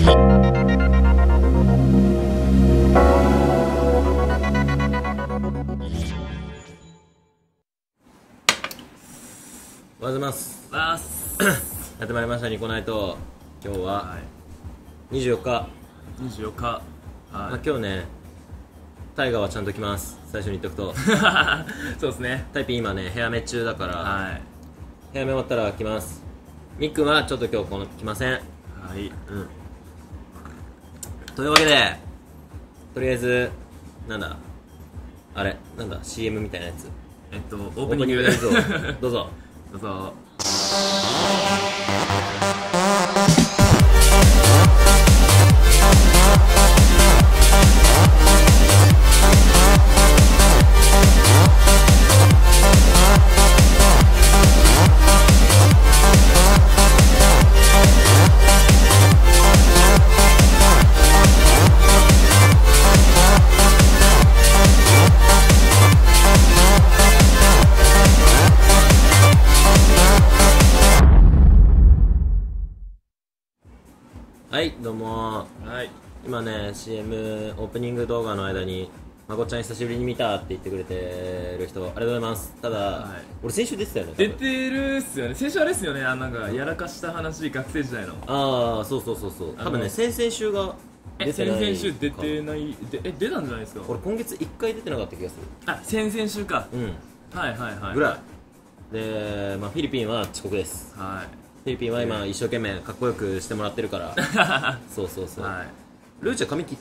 おはようございます。やってまいりましたニコナイト。今日は24日、まあ、今日ねタイガーはちゃんと来ます。最初に言っとくとそうですね。 タイピン今ねヘアメ中だから、 はい、 ヘアメ終わったら来ます。ミックはちょっと今日来ません。はい、というわけでとりあえずなんだ CM みたいなやつ、 オープニング映像どうぞどうぞ。 はいどうもはい、 今ね CM オープニング動画の間にまこちゃん久しぶりに見たって言ってくれてる人ありがとうございます。ただ、はい、俺先週出てたよね。 出てるっすよね。先週あれっすよね、なんかやらかした話、学生時代の。 ああそう多分ね先々週が出てない。 先々週出てない。出たんじゃないですか。 俺今月1回出てなかった気がする。 先々週か。はいぐらいで、まあ、フィリピンは遅刻です。はい、フィリピンは今一生懸命かっこよくしてもらってるからそう、はい、ルーチェ髪切った？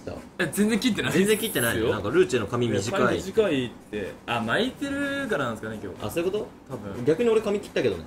全然切ってない。 全然切ってない。なんかルーチェの髪短い。 短いって巻いてるからなんですかね今日。 そういうこと？ 多分逆に俺髪切ったけどね。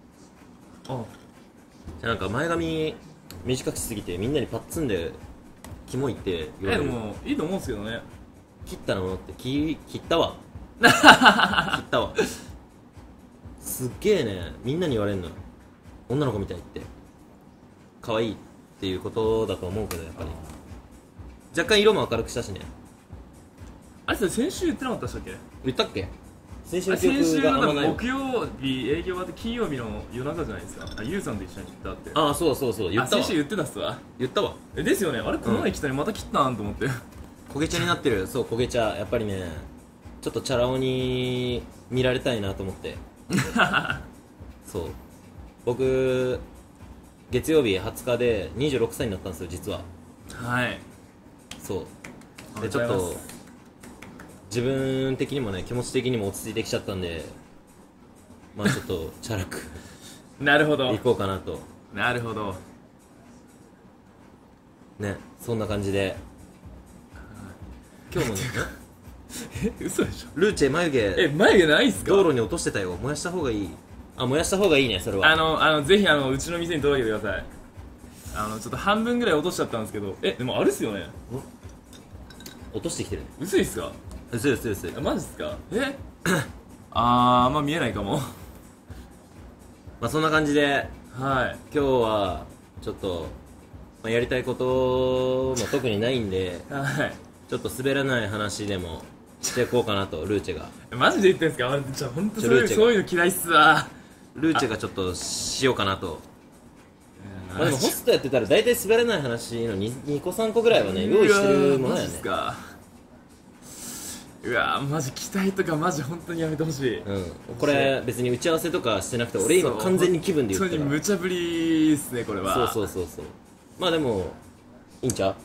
なんか前髪短くしすぎてみんなにパッツンでキモいって言われる。 でもいいと思うんですけどね。 切ったのって切ったわ切ったわすっげえね、みんなに言われるの女の子みたいって可愛いっていうことだと思うけど、やっぱり若干色も明るくしたしね。 それ先週言ってなかったでしたっけ？ 言ったっけ？先週の記憶があんまない。 木曜日営業終わって金曜日の夜中じゃないですか。ゆうさんと一緒に行ったって。 そう言ったわ。 先週言ってたっすわ。 言ったわ。 ですよね。あれこの前来たのにまた切ったんと思って焦げ茶になってる。そう焦げ茶、やっぱりねちょっとチャラ男に見られたいなと思ってそう僕月曜日20日で26歳になったんですよ実は。 はい、 そうでちょっと自分的にもね気持ち的にも落ち着いてきちゃったんで、まあちょっとチャラくなるほど行こうかなと。 なるほどね、そんな感じで今日もね嘘でしょ。 ルーチェ眉毛ないっすか？ 道路に落としてたよ。燃やした方がいい。燃やした方がいいねそれは。 ぜひうちの店に届けてください。ちょっと半分ぐらい落としちゃったんですけど。でもあれっすよね。 落としてきてるね。 薄いっすか？ 薄いマジっすか？あんま見えないかもまあそんな感じで、 はい、 今日はちょっと、やりたいことも特にないんで、はい、ちょっと滑らない話でもしていこうかなと。ルーチェがマジで言ってんすか？じゃあ本当そういうの嫌いっすわ。 ルーチェがちょっとしようかなと。でもホストやってたら大体滑らない話の 2個3個ぐらいはね用意してるものやね。 マジっすか？うわマジ期待とかマジ本当にやめてほしい。 これ別に打ち合わせとかしてなくて俺今完全に気分で言ったから。 本当に無茶ぶりっすねこれは。 そうまあでもいいんちゃう？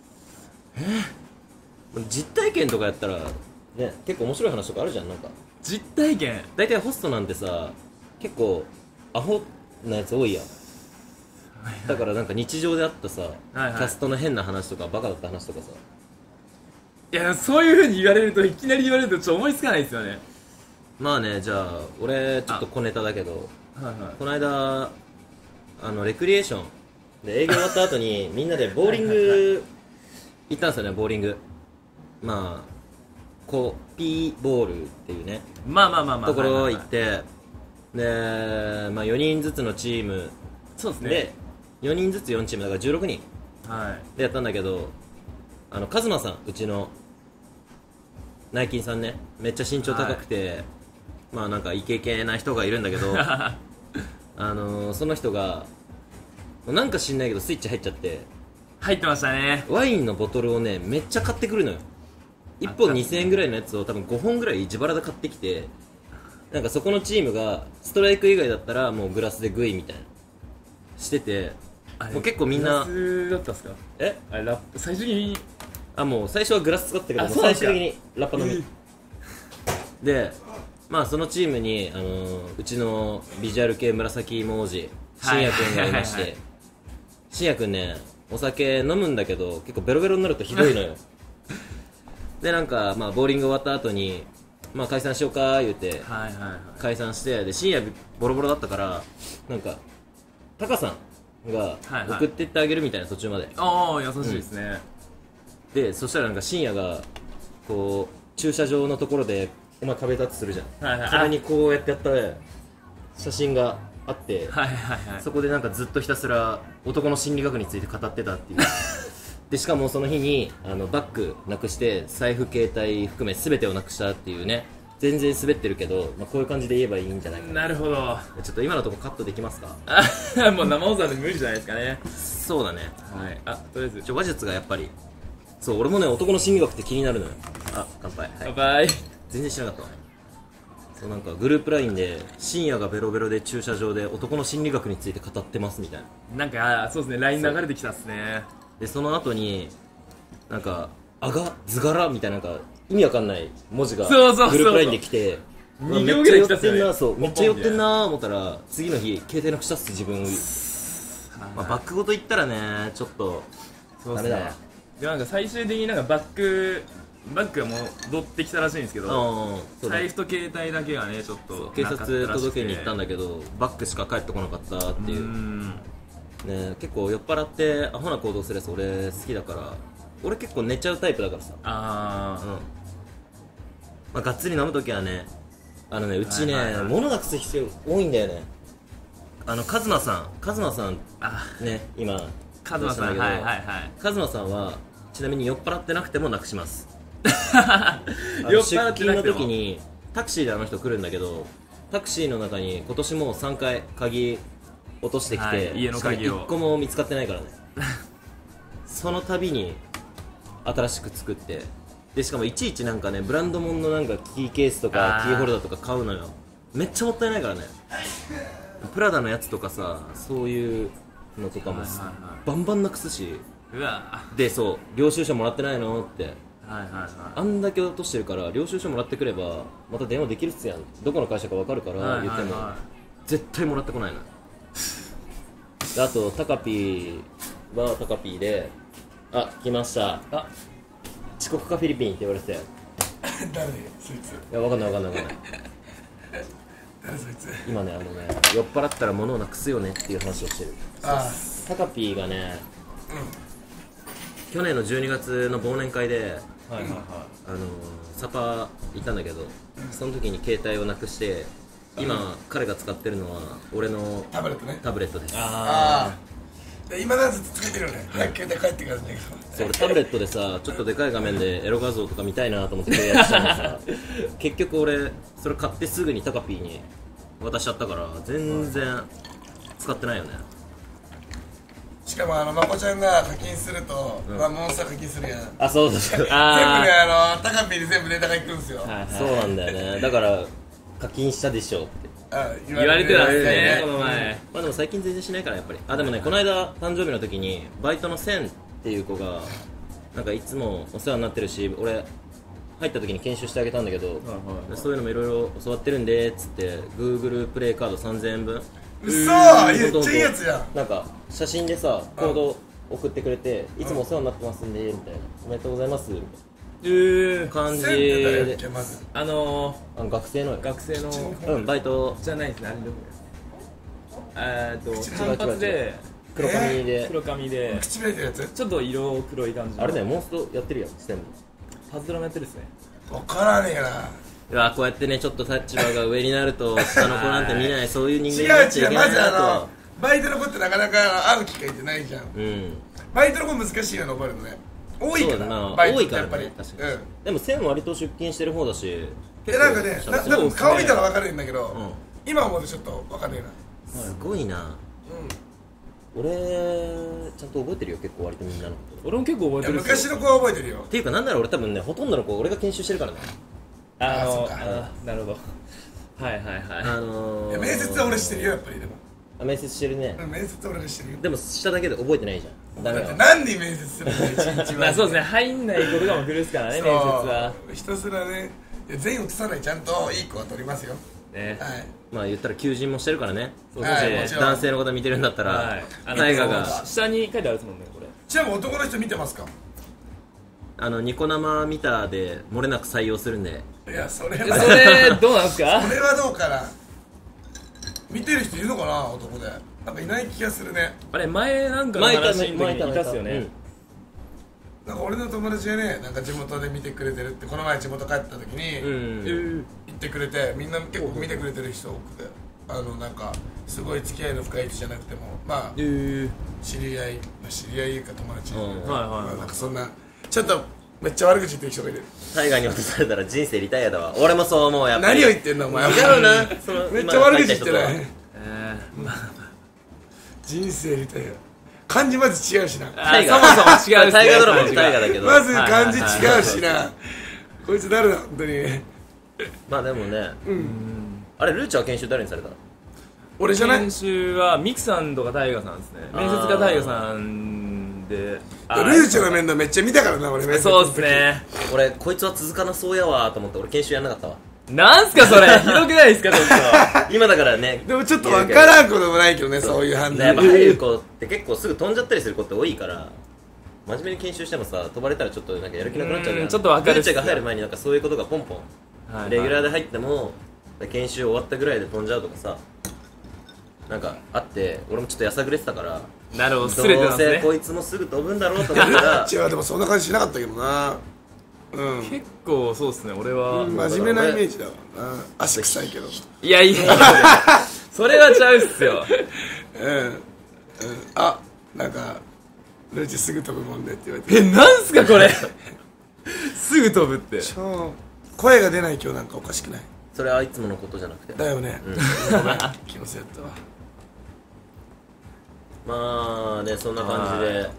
実体験とかやったらね結構面白い話とかあるじゃん。なんか実体験大体ホストなんてさ結構アホなやつ多いやん。だからなんか日常であったさ、キャストの変な話とかバカだった話とかさ。 いやそういう風に言われるといきなり言われるとちょっと思いつかないですよね。 まあね、じゃあ俺ちょっと小ネタだけど、この間レクリエーションで営業終わった後にみんなでボーリング行ったんですよね。ボーリング、まあコピーボールっていうねところ行って、で、まあ、4人ずつのチームで4人ずつ4チームだから16人でやったんだけど、カズマさん、うちの内勤さんね、めっちゃ身長高くて、まあなんかイケイケな人がいるんだけどその人がなんか知んないけどスイッチ入っちゃって入ってましたね。 ワインのボトルをねめっちゃ買ってくるのよ。1本2000円ぐらいのやつを多分5本ぐらい自腹で買ってきて、なんかそこのチームがストライク以外だったらもうグラスでグイみたいなしてて、もう結構みんなグラスだったんすか？あれラップ最終的にもう最初はグラス使ってたけどもうそうなんすか最終的にラッパ飲み、でまあそのチームに、うちのビジュアル系紫芋王子しんやくんがいましはいはいはいて、しんやくんねお酒飲むんだけど結構ベロベロになるとひどいのよでなんかまあボーリング終わった後にまあ解散しようか言うてはいはいはい解散して、で深夜ボロボロだったからなんかタカさんがはいはい送ってってあげるみたいな途中まで、 ああ優しいですね、 でそしたらなんか深夜がこう駐車場のところでお前壁タッチするじゃん、 はいはい壁にこうやってやった写真があって、 はいはいはいそこでなんかずっとひたすら男の心理学について語ってたっていうでしかもその日にバッグなくして財布携帯含め全てをなくしたっていうね、全然滑ってるけど、まあ、こういう感じで言えばいいんじゃないかな。 なるほど。 ちょっと今のとこカットできますか？ もう生放送で無理じゃないですかね。 そうだね。 はい。とりあえず話術がやっぱりそう、俺もね男の心理学って気になるのよ。乾杯。 乾杯。 全然知らなかったわ。そうなんかグループ LINE で深夜がベロベロで駐車場で男の心理学について語ってますみたいな。 なんかそうですね、 LINE 流れてきたっすね。 でその後になんかあが図柄みたいな、なんか意味わかんない文字がグルそうープ LINE で来て、 2行ぐらい来たっすよね。 そうめっちゃ寄ってんなー思ったら次の日携帯なくしたっす自分。まあバックごと言ったらねちょっとそうですね。 ダメだわ。 でなんか最終的になんかバッグが戻ってきたらしいんですけど、 そうだ財布と携帯だけがねちょっと警察届けに行ったんだだけどバッグしか帰ってこなかったっていう、 ん。 ね、結構酔っ払ってアホな行動するやつ俺好きだから、俺結構寝ちゃうタイプだからさ、 あまあ、がっつり飲むときはねうちね、 はいはいはい物なくす人多いんだよね。カズマさんね今カズマさん、 どうしただけどはいはいはい。 カズマさんはちなみに酔っ払ってなくてもなくします酔っ払ってなくても出勤の時にタクシーであの人来るんだけど、タクシーの中に今年も3回鍵落としてきて、 はい家の鍵をしかも1個も見つかってないからねその度に新しく作って、でしかもいちいちなんかねブランド物のなんかキーケースとかキーホルダーとか買うのよ。めっちゃもったいないからね。プラダのやつとかさ、そういうのとかもはいはいはいバンバンなくすし、 うわでそう領収書もらってないのってはいはいはあんだけ落としてるから領収書もらってくればまた電話できるっすやん、どこの会社か分かるからはい言っても、 はいは絶対もらってこないの。であとタカピーはタカピーで、来ました、遅刻かフィリピンって言われてて誰そいついや分かんない誰そいつ今ね酔っ払ったら物をなくすよねっていう話をしてる。タカピーがね、去年の12月の忘年会でいはいはいサパ行ったんだけど、その時に携帯をなくして今彼が使ってるのは俺のタブレットねタブレットです。 ああ今だずっと使ってるよね早く携帯帰ってからじゃないけそう俺タブレットでさちょっとでかい画面でエロ画像とか見たいなと思って契約したのにさ結局俺それ買ってすぐにタカピーに渡しちゃったから全然使ってないよね。 しかもまこちゃんが課金すると、モンスター課金するやんそう全部ねタカピーで全部データがいくんですよそうなんだよね。だから課金したでしょって言われてたんですねねこの前。 まあでも最近全然しないからやっぱり。でもねこの間誕生日の時にバイトのセンっていう子がなんかいつもお世話になってるし、俺入った時に研修してあげたんだけど、そういうのもいろいろ教わってるんでっつって Google プレイカード3000円分うそー言っちゃいいやつやんなんか写真でさコード送ってくれて、いつもお世話になってますんでみたいな、おめでとうございますみたいな感じセンって誰やっでけまず学生のよ学生のバイトじゃないですね、あれどこです口単発で黒髪で、 黒髪で口紅てるやつちょっと色黒い感じのあれねモンストやってるやんステム。 パズドラもやってるっすね。 分からねえなうわこうやってねちょっと立場が上になると下の子なんて見ないそういう人違う間になっちゃい違うまずけないなと。 バイトの子ってなかなか会う機会ってないじゃんバイトの子難しいよ覚えるのね多いかそうだならバイト多いからってやっぱりね確かに、でも線割と出勤してる方だしなんかね結構多分顔見たら分かるんだけどうん今思うとちょっと分かんねえなすごいな。 俺ちゃんと覚えてるよ、結構割とみんなのこと。 俺も結構覚えてる。 昔の子は覚えてるよ。 っていうかなんなら俺多分ね、ほとんどの子俺が研修してるからね。 なるほど。はい。 面接は俺してるよ、やっぱり。でも面接してるね。 面接は俺がしてるよ。 でもしただけで覚えてないじゃん。 だって何人面接するの一日は。 そうですね、入んない子とかも来るっすからね、面接は。 ひたすらね、全員移さない、ちゃんといい子は取りますよ。 ね。 はい。 まあ言ったら求人もしてるからね。 はい、 男性の方見てるんだったら、大河が下に書いてあるですもんね、これ。 ちなみに男の人見てますか？ ニコ生見たで漏れなく採用するんで。 いや、それどうなんすか？ それはどうかな。見てる人いるのかな、男で。なんかいない気がするね。 あれ、前なんかの話の時にいたっすよね。 なんか俺の友達がね、なんか地元で見てくれてるって、この前地元帰った時に言ってくれて、みんな結構見てくれてる人多くて、なんかすごい付き合いの深い人じゃなくても、まあ知り合いか友達、なんかそんなちょっとめっちゃ悪口言ってる人がいる。 タイガーに落とされたら人生リタイアだわ。俺もそう思う。やっぱり何を言ってんのお前。 違うな。 めっちゃ悪口言ってない。人生リタイア、漢字まず違うしな。 そもそも違う。 タイガードラマのタイガーだけど、 まず漢字違うしな。こいつ誰だ本当に。 まあでもね、あれルーチャーは研修誰にされたの？ 俺じゃない？ 研修はミクさんとかタイガさんですね。面接がタイガさんで、 ルーチャーの面倒めっちゃ見たからな、俺。 そうっすね。 俺こいつは続かなそうやわと思って俺研修やんなかったわ。 なんすかそれ、ひどくないですかちょっと。今だからね。 でもちょっと分からんこともないけどね、そういう判断。 やっぱ入る子って結構すぐ飛んじゃったりする子って多いから、真面目に研修してもさ、飛ばれたらちょっとなんかやる気なくなっちゃうじゃん。 ちょっと分かる。 ルーチャーが入る前になんかそういうことがポンポン、レギュラーで入っても研修終わったぐらいで飛んじゃうとかさ、なんかあって、俺もちょっとやさぐれてたから、 なるほど、失礼てますね。 どうせこいつもすぐ飛ぶんだろうと思ったら違う、でもそんな感じしなかったけどな。 結構そうですね、俺は真面目なイメージだわな。足臭いけど。 いやそれはちゃうっすよ。 あ、なんかルーチすぐ飛ぶもんねって言われて。 なんすかこれ。すぐ飛ぶって。 声が出ない今日なんかおかしくない？ それはいつものことじゃなくてだよね。気のせいやったわ。 まあね、そんな感じで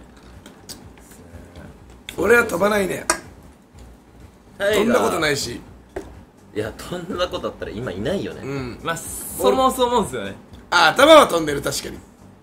俺は飛ばないね。飛んだことないし。 いや、飛んだことあったら今いないよね。 まあそもそもですよね。 あ、頭は飛んでる、確かに。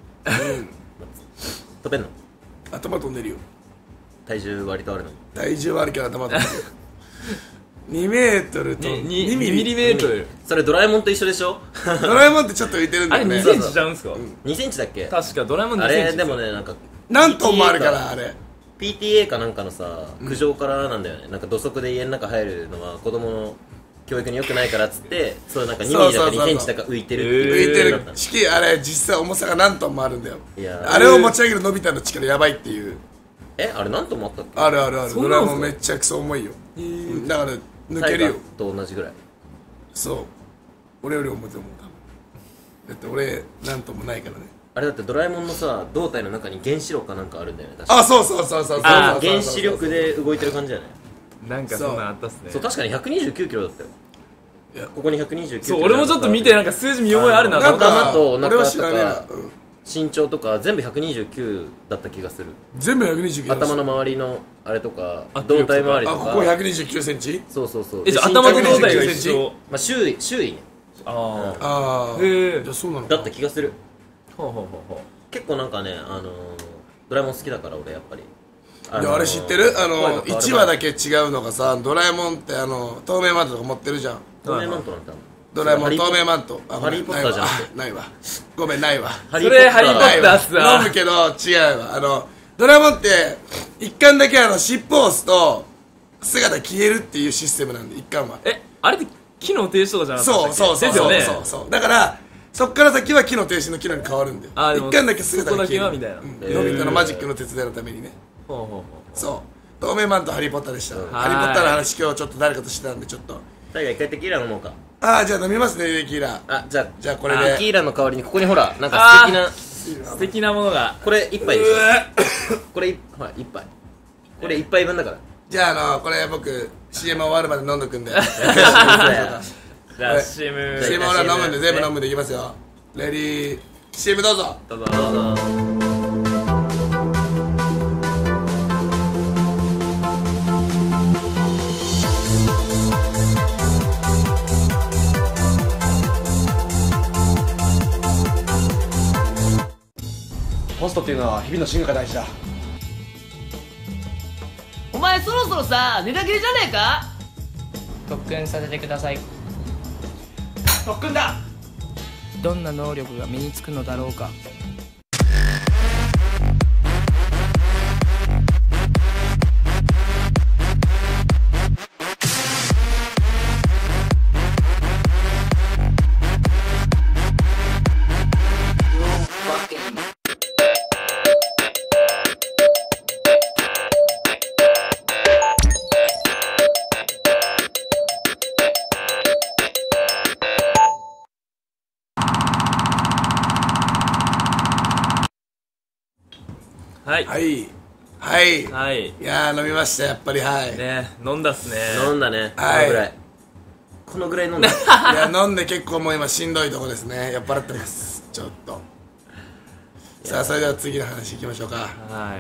飛べんの？ 頭飛んでるよ。 体重割とあるの？ 体重はあるけど頭飛んでるよ。2メートルと2ミリメートル。 それドラえもんと一緒でしょ？ ドラえもんってちょっと浮いてるんだよね。 あれ2センチちゃうんすか ？2センチだっけ？ 確かドラえもん2 あセンチ。 れでもね、なんか何トンもあるからあれ。 PTA かなんかのさ、苦情からなんだよね。なんか土足で家の中入るのは子供の教育に良くないからっつって、そうなんか2ミリだか2センチだか浮いてるって浮いていうる式、あれ実際重さが何トンもあるんだよ。 いやあれを持ち上げるのび太の力やばいっていう。 あれ何トンもあったっけ？ あるあるある。ドラえもんめっちゃくそ重いよ。だから抜けるよ。 と同じぐらい。 そう、俺より重いと思う。だって俺何トンもないからね。 あれだってドラえもんのさ、胴体の中に原子炉かなんかあるんだよね、確か。 あ、そうそうそうそう。 原子力で動いてる感じだよね。 なんかそんなんあったっすね。 そう、確かに129キロだったよ。いや、ここに129キロ。 そう、俺もちょっと見てなんか数字見覚えあるなと思った。 頭とお腹とか身長とか全部129だった気がする。 全部129。 頭の周りのあれとか胴体周りとか。 ここ129センチ？ そうそうそう。 じゃあ頭と胴体が一緒。 まあ周囲ね。 ああ。へえ。じゃあそうなの？ だった気がする。 ほう。 結構なんかね、ドラえもん好きだから俺やっぱり。 いや、あれ知ってる？1話だけ違うのがさ、ドラえもんって透明マントとか持ってるじゃん。 透明マントなんだ。 ドラえもん透明マント。 ハリーポッターじゃなくて。 ないわ。ごめん、ないわ。 それハリーポッターっすわ。 飲むけど違うわ。ドラえもんって一巻だけ尻尾を押すと姿消えるっていうシステムなんで、一巻は。 あれって機能停止とかじゃなくて？ そう。だからそっから先は機能停止の機能に変わるんだよ。一巻だけ姿が消える。 みたいな。 のび太のマジックの手伝いのためにね。そう透明マントハリーポッターでした。ハリーポッターの話今日ちょっと誰かとしてたんで、ちょっとタイガー一回テキーラ飲もうか。 じゃあ飲みますね、テキーラ。 じゃあこれでテキーラの代わりにここにほら、なんか素敵なものが。 これ1杯でしょ。これほら1杯。これ1杯分だから。 じゃあこれ僕 CM 終わるまで飲んどくんで。 ラッシム。 CM 終わるまで飲むんで全部飲むんでいきますよ。レディー CM どうぞ。 どうぞ。 ホストっていうのは日々の進化が大事だ。 お前そろそろさネタ切れじゃねえか。 特訓させてください。 特訓だ。 どんな能力が身につくのだろうか。 はいはいはいはい。 いやー飲みましたやっぱり。はいね、飲んだっすね。 飲んだね。 はいこのぐらい飲んだ。 いや飲んで結構もう今しんどいとこですね。酔っ払ってますちょっと。さあそれでは次の話いきましょうか。 はい。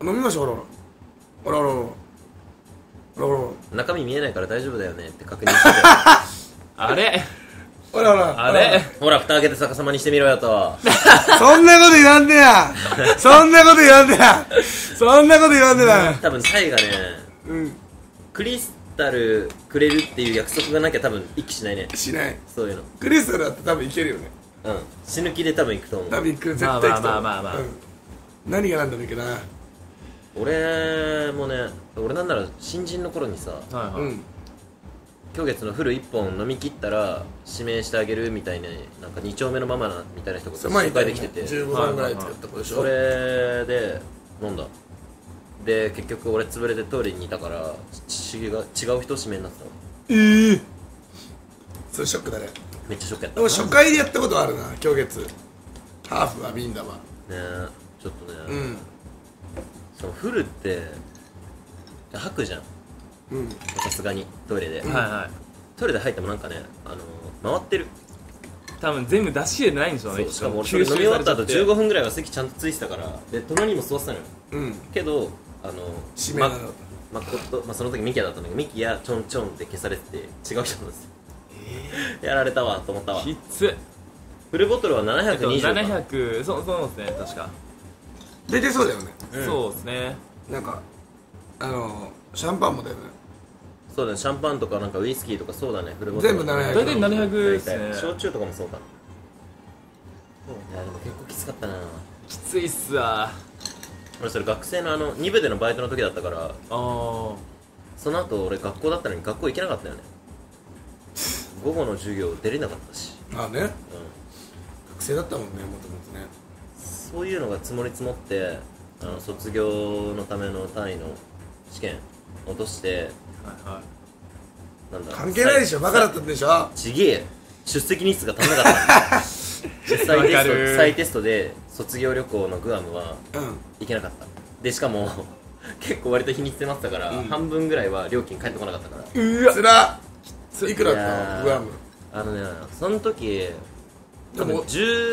飲みましょう。おらおらおらおらおらおら中身見えないから大丈夫だよねって確認してて。 あれおらおらあれほら、蓋開けて逆さまにしてみろよと。 そんなこと言わんねや。そんなこと言わんねや。そんなこと言わんねや。 多分タイがね、 うんクリスタルくれるっていう約束がなきゃ多分一気しないね。 しない。 そういうの。 クリスタルだって多分いけるよね。 うん。死ぬ気で多分行くと思う。 多分行く絶対行くと思う。 まあまあまあまあうん何がなんだろうけどな。 俺もね、俺なんなら新人の頃にさ、 はいはい。 今月のフル1本飲み切ったら指名してあげるみたいな、なんか2丁目のママなみたいな人がそれ前紹介できてて、 15分ぐらい使ったことでしょ。 それで飲んだ。で結局俺潰れてトイレにいたから違う人指名になってた。 それショックだね。 めっちゃショックやったでも初回でやったことあるな今月。ハーフはビンダは。 ねえ、ちょっとね、 うんそのフルって吐くじゃん、 うんさすがにトイレで、 はいはい。 トイレで入ってもなんかね、回ってる。 多分全部出し切れてないんでしょうね。 そう、しかも俺それ飲み終わった後15分ぐらいは席ちゃんとついてたから、で隣にも座ってたのよ。 うんけど指名なの。 誠、その時ミキヤだったんだけど、ミキヤちょんちょんって消されてて違う人なんですよ。やられたわと思ったわ。 きつ。 フルボトルは720か、 700、そうですね、確か。 出てそうだよね。 そうですね。 なんかシャンパンもだよね。 そうだね、シャンパンとかなんかウイスキーとかそうだね、フルボトル全部700 大体700ですね。 焼酎とかもそうか。いやでも結構きつかったな。 きついっすわ。 俺それ学生の2部でのバイトの時だったから、 あその後俺学校だったのに学校行けなかったよね。午後の授業出れなかったし、 まあね学生だったもんねもともとね。 そういうのが積もり積もって卒業のための単位の試験落として、 あ。はいはい。 なんだ関係ないでしょ。バカだったんでしょ。 ちげえ、出席日数が足んなかったんだ再テストで卒業旅行のグアムはうん行けなかった。でしかも結構割と日にち迫ってたから、半分ぐらいは料金返ってこなかったから。 つらいくらいだったやーのグアム。 その時多分でも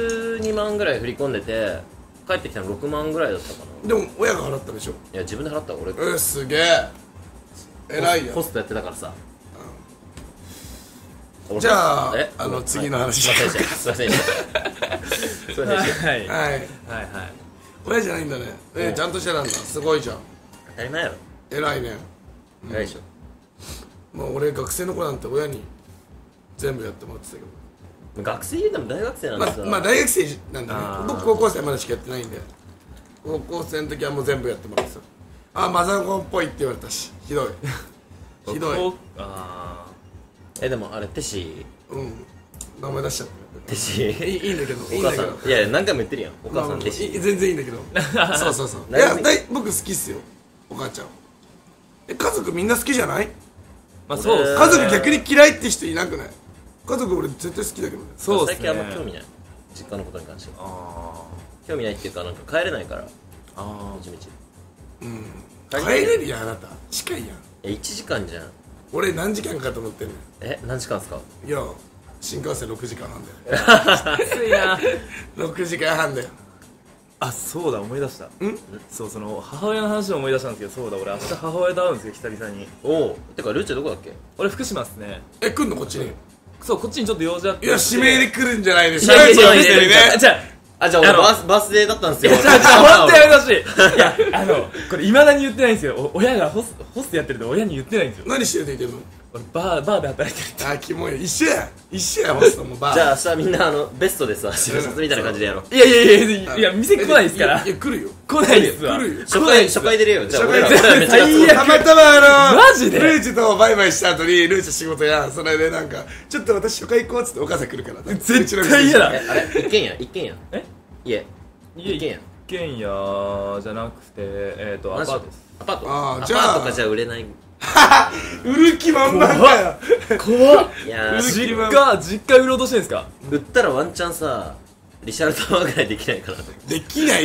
12万ぐらい振り込んでて帰ってきたの6万ぐらいだったかな。 でも親が払ったでしょ。 いや自分で払った俺、 すげえ偉いよホ。ストやってたからさ、俺じゃあえ次の話はいすいませんすいませんはいはいはいはい。 親じゃないんだね。ちゃんとしてたんだ。すごいじゃん。 当たり前やろ。 偉いね。 偉いでしょ。 もう俺学生の頃なんて親に全部やってもらってたけど。 学生言うても大学生なんでさ、 まあ大学生なんだねあー。 僕高校生までしかやってないんで、高校生の時はもう全部やってもらってた。マザコンっぽいって言われたし、ひどいひどい。 あでもあれテシうん名前出しちゃっテシた。いいんだけど、いいお母んだけどさん、いや何回も言ってるやん、お母さんテシ。 全然いいんだけどそうそうそう。い何や僕好きっすよ、お母ちゃん。家族みんな好きじゃない？ まあそうっすね。 家族逆に嫌いって人いなくない？家族俺絶対好きだけどね。 そうっすね。 最近あんま興味ない、実家のことに関しては。 あ興味ないっていうか、なんか帰れないから、 あ。あもちみち。 うん帰帰れるやんあなた。近いやん。 1時間じゃん。 俺何時間かと思ってんの。 何時間っすか？ いや新幹線6時間半だよきついな。 6時間半だよ。 あ、そうだ、思い出した。そう、その母親の話を思い出したんですけど、そうだ、俺明日母親と会うんですよ、久々に。 おお、てかルーチェどこだっけ？ 俺福島っすね。 来んのこっちに？ そう、こっちにちょっと用事あって。 いや、指名で来るんじゃないでしょ。 いやいやいやいや来てるね。 じゃあ、じゃあ俺バースデーだったんですよ。 あ、本当やめてほしい。いや、これ未だに言ってないんですよ。親がホストやってるんで親に言ってないんですよ。 何してるって言ってんの？ 俺バーで働いてる。 あ、キモい。一緒やホストもバー。 じゃあ明日みんなベストでさ、白シャツみたいな感じでやろう。 いや、店来ないですから。 いや、来るよ。 来ないですわ。 来るよ。 初回出れよ。じゃあ俺らめっちゃ最悪たまたまマジでルーチとバイバイした後に、ルーチ仕事や、それでなんか、ちょっと私初回行こうっつってお母さん来るから。 絶対嫌だ。 あれ一軒家え家一軒家じゃなくて、アパートです。 アパートあーじゃあアパートかじゃあ売れない。 売る気満々だよ。 怖っ。 いやー実家売ろうとしてるんですか？ 売ったらワンチャンさ、リシャルトマンぐらいできないかなと。 できない。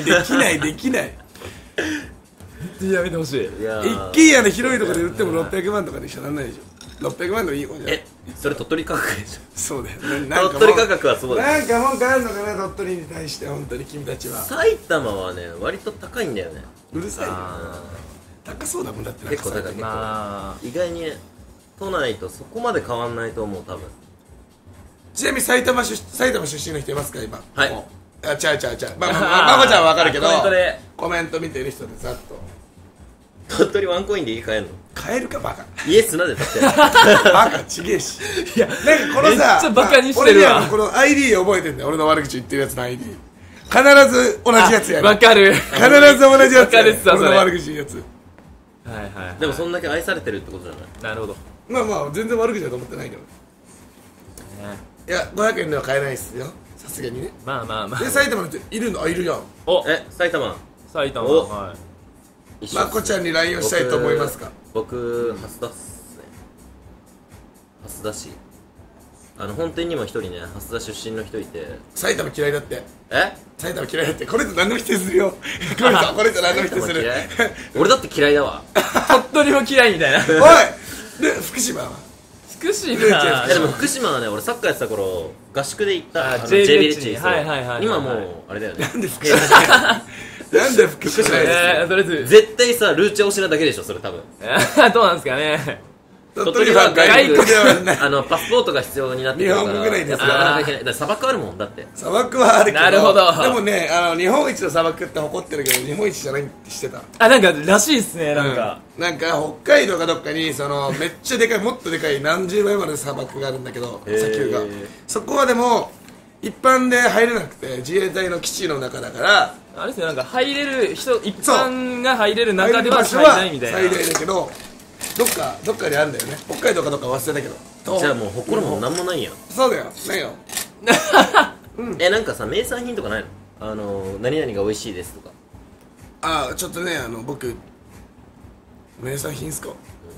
やめてほしい。 いやー一軒家で広いところで売っても600万とかでしょ。なんないでしょ。600万でもいい方じゃん。 それ鳥取価格でしそうだよ。 ょ。鳥取価格はそうだよ。 なんか文句あるのかな、鳥取に対して。本当に君たちは埼玉はね、割と高いんだよね。 うるさいよ。 あ高そうだもんだって。 結構高い。 ー、まあ、 意外にね、都内とそこまで変わんないと思う、多分。 ちなみに埼玉出身の人いますか今？ はいもうあ、ちゃうまこちゃんはわかるけど、 コメントでコメント見てる人でざっと鳥取ワンコインで家買えるの？ 買えるかバカ家砂で建てる。 バカちげえし。 いや、 なんかこのさ、 めっちゃバカにしてるわ俺にはこの ID 覚えてんだよ。俺の悪口言ってるやつの ID 必ず同じやつやる。 わかる。 必ず同じやつやる。 わかるっすわそれ俺の悪口言うやつ。 はいはい。 でもそんだけ愛されてるってことじゃない？ なるほど。 まあ全然悪口だと思ってないけど。いや、500円では買えないっすよ、さすがにね。 まあ。 で、埼玉の人いるの？あ、いるやん。 お、 埼玉埼玉。 おはい。 一緒っすまこちゃんに LINE をしたいと思いますか？ 僕、蓮田っすね。蓮田市。本店にも一人ね、蓮田出身の人いて。 埼玉嫌いだって。 え？ 埼玉嫌いだって。これと何でも否定するよ。これと何でも否定する。 嫌い俺だって嫌いだわ。 鳥取も嫌いみたいな。 おいで、福島は福島。 ルーチェでも福島はね、俺サッカーやってた頃、合宿で行ったあ J ジェイビレッジに。 はいはいはいはい。 今もう、あれだよね。 なんで福島なんで福島とりあえず。 絶対さ、ルーチェ推しなだけでしょ、それ多分。 どうなんですかね。 鳥取は外国ではない。 パスポートが必要になってくるから。 日本語ぐらいですやっぱなかなかいけない。だから砂漠あるもん、だって。 砂漠はあるけど。 なるほどでもね、日本一の砂漠って誇ってるけど、日本一じゃないって知ってた。 あ、なんからしいっすね、なんか。 なんか北海道かどっかにめっちゃでかい、もっとでかい何十倍まで砂漠があるんだけど、砂丘が。そこはでも一般で入れなくて、自衛隊の基地の中だからあれですよ、なんか入れる人、一般が入れる中では最入る場所は大みたいな。 最大だけど、どっかにあるんだよね。北海道かどっか忘れたけど。 じゃあもう誇るもんなんもないやん。 そうだよ、ないよ。 なんかさ、名産品とかないの？何々が美味しいですとか。 あ、ちょっとね、僕名産品っすか？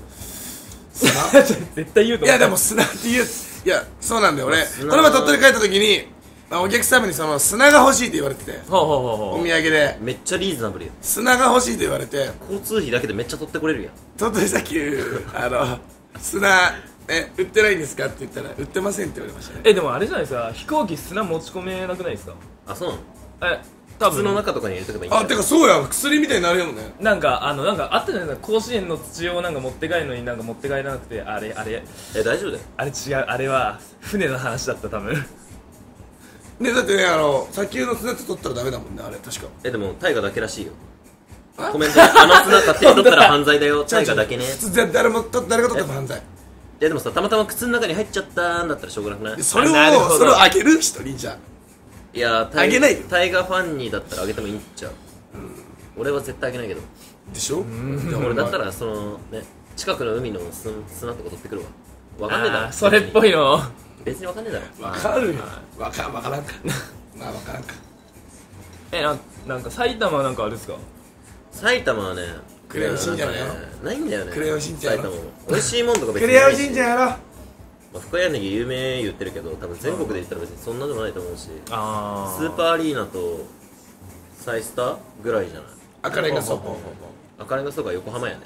絶対言うと思う。 いやでも砂って言う。いや、そうなんだよ。俺砂この前鳥取帰った時にお客様に砂が欲しいって言われてて、 ほうお土産でめっちゃリーズナブルやん。 砂が欲しいって言われて、 交通費だけでめっちゃ取ってこれるやん。 鳥取砂丘砂売ってないんですかって言ったら売ってませんって言われましたね。 でもあれじゃないですか、飛行機砂持ち込めなくないですか？ あ、そうなの？ 多靴の分中とかに入れとけばいいんじゃあ、 ない？ てかそうやん、薬みたいになるよね。 なんかあったじゃないですか、甲子園の土をなんか持って帰るのになんか持って帰らなくて、あれ大丈夫だよ。 違う、あれは船の話だった多分。 でだってね、砂丘の砂って取ったらダメだもんね、あれ確か。 でもタイガだけらしいよ。コメントで砂勝手に取ったら犯罪だよ。タイガだけね。 普通誰が取っても犯罪。 でもさ、たまたま靴の中に入っちゃったんだったらしょうがなくない？ それなるほどをあげる人にじゃいやあげないよ。 タイガファンにだったらあげてもいいんちゃう？俺は絶対あげないけど。 でしょ。 俺だったら近くの海の砂とか取ってくるわ。わかんねえだろ。 それっぽいの。 別にわかんねえだろ。 わかるよ。わからんか。まあわからんか。 なんか埼玉はなんかあれですか？ 埼玉はね、 クレヨンしんちゃんやろ。 ないんだよね。 クレヨンしんちゃんやろ。 埼玉も美味しいもんとか別クにレヨンしんちゃんやろ。 深谷ネギ有名言ってるけど、多分全国で言ったら別にそんなでもないと思うし、スあーパーアリーナとサイスターぐらいじゃない？ 赤レンガ倉庫。 赤レンガ倉庫は横浜やね。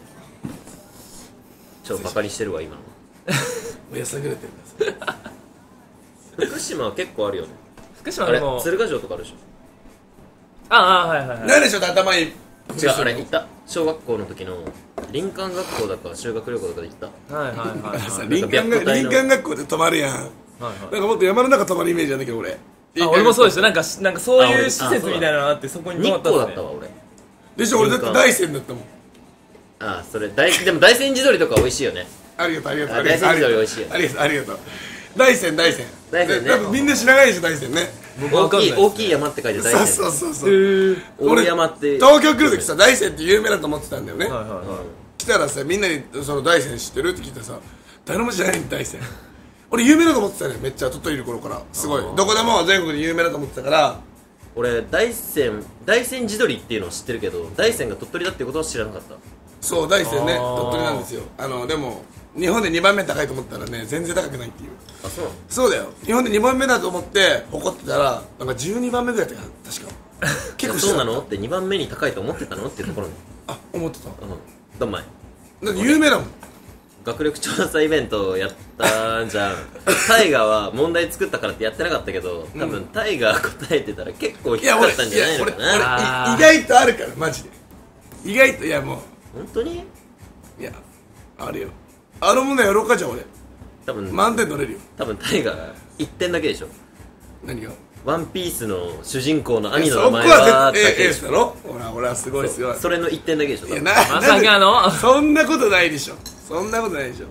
ちょっとバカにしてるわ今の。 やさぐれてるんです。 福島は結構あるよね。 福島あれでも鶴ヶ城とかあるでしょ。 はいはいはい。 何でしょう頭いい。 違う、あれ行った。小学校の時の林間学校だか修学旅行とかで行った。 はいはいはいさはい。 林間学校で泊まるやん。なんかもっと山の中泊まるイメージなんだけど俺。 俺もそうでした。なんかそういう施設みたいなのがあって、そこに日泊まったんですね。 光だったわ俺。 でしょ、俺だって大山だったもん。 ああ、それでも大山地鶏とか美味しいよね。 ありがとうありがとう。 大山地鶏美味しいよね。 ありがとうありがとう。大山大山。 大山ね多分みんな知らないでしょ大山ね。 大きい山って書いて大山。 そうそうそう。 大山って。 東京来るときさ、大山って有名だと思ってたんだよね。 はいはいはい。 来たらさ、みんなにその大山知ってるって聞いたらさ、誰も知らないんだ大山。俺有名だと思ってたね、めっちゃ鳥取いる頃からすごいどこでも全国で有名だと思ってたから。 俺大山地鶏っていうのを知ってるけど、大山が鳥取だっていうことは知らなかった。 そう大山ね、鳥取なんですよ。でも日本で2番目高いと思ったらね、全然高くないっていう。 あ、そうなの？ そうだよ、日本で2番目だと思って誇ってたら、なんか12番目ぐらいだったかな、確か。結構そうなのって2番目に高いと思ってたのっていうところね。 あ、思ってた。 どんまい。 だって有名だもん。 学力調査イベントやったんじゃん。タイガは問題作ったからってやってなかったけど、多分タイガ答えてたら結構低かったんじゃないのかな。 意外とあるからマジで。意外と、いやもう本当に？ いやあるよ。あの問題やろうかじゃあ俺。 多分満点取れるよ。 多分タイガ1点だけでしょ。 何が？ ワンピースの主人公の兄の名そこ前ははエースだろ。俺はすごいすごい。 それの1点だけでしょ。 いやまさかのそんなことないでしょ。そんなことないでしょ。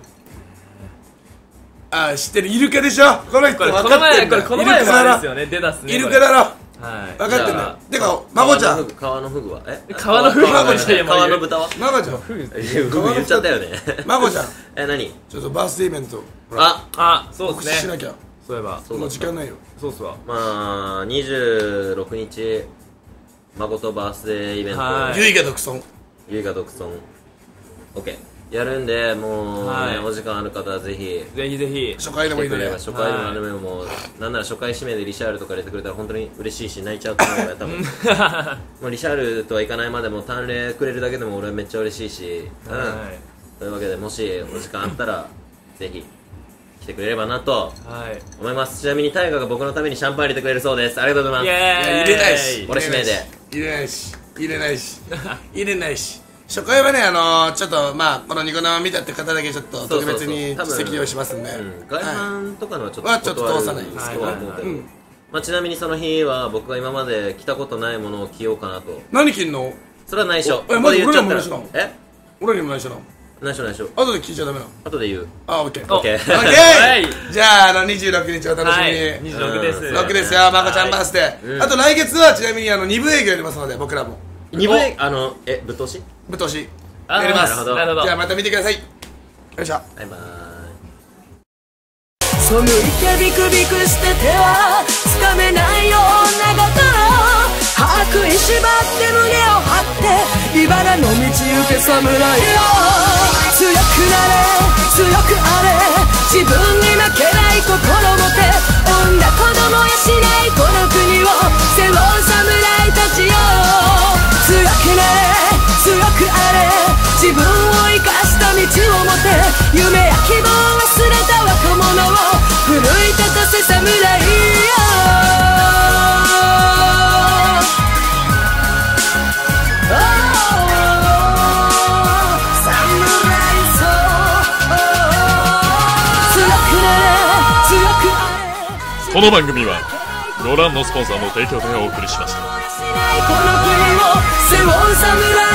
あ、知ってる、イルカでしょ。この人分かってんだ。 この前もあれですよね、出だすね。 イルカだろ。 はい。 分かってんだよ。てか、マコちゃん。 川のフグは川のフグは川の豚はマコちゃん。 フグ言っちゃったよね。 マコちゃん。 何？ ちょっとバースデーイベント。 そう告ですね。 知しなきゃ。 そういえば。 もう時間ないよ。 そうっすわ。 まあ26日誠バースデーイベント、 ゆいが独尊。 ゆいが独尊 OK やるんで、もうね、お時間ある方はぜひぜひ初回でもいいので。 初回でも何でも、もうなんなら初回指名でリシャールとか入れてくれたら本当に嬉しいし、泣いちゃうと思うから多分もうリシャールとはいかないまでも単例くれるだけでも俺はめっちゃ嬉しいし、というわけで、もしお時間あったらぜひ来てくれればなと思います。ちなみにタイガが僕のためにシャンパン入れてくれるそうです。ありがとうございます。 入れないし、 俺指名で入れないし、入れないし入れないし。初回はね、ちょっとまあこのニコ生見たって方だけちょっと特別に席用意しますんで、 外販とかのはちょっと通さないんですけど、 まあちなみにその日は僕が今まで着たことないものを着ようかなと。 何着んの？ それは内緒。 まず俺らも内緒なの？ え？ 俺にも内緒なの？ 内緒内緒。 後で聞いちゃダメなの？ 後で言う。 あ、オッケー。 オッケー。 じゃあ26日お楽しみに。 26です。 6ですよ、まこちゃんバースデー。あと来月はちなみに2部営業やりますので、僕らも。 2部営ぶっ通し？ ぶっ通し。やります。じゃあまた見てください。よいしょ。 バイバーイ。 背いてビクビクして手はつかめないようなだから歯食いしばって胸を張って茨の道行け侍よ。強くなれ強くあれ自分に負けない心持て女子供やしないこの国を背負う侍たちよ。強くなれ強くあれ自分を生かした道を持て夢や希望を忘れた若者を奮い立たせ侍よ。 この番組はロランのスポンサーの提供でお送りしました。 この国を背負う侍